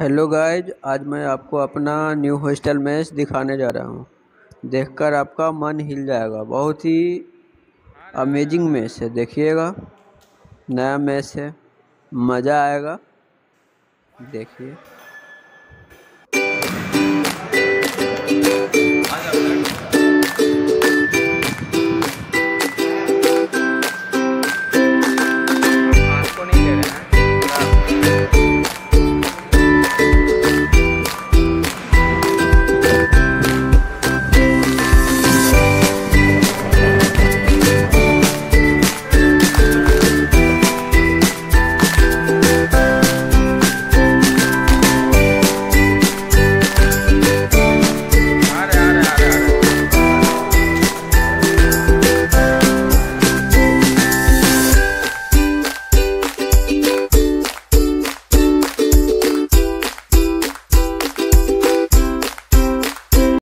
Hello guys, आज मैं आपको अपना न्यू हॉस्टल मैच दिखाने जा रहा हूँ। देखकर आपका मन हिल जाएगा। बहुत ही अमेजिंग मैच है, देखिएगा। नया मैच है, मज़ा आएगा, देखिए।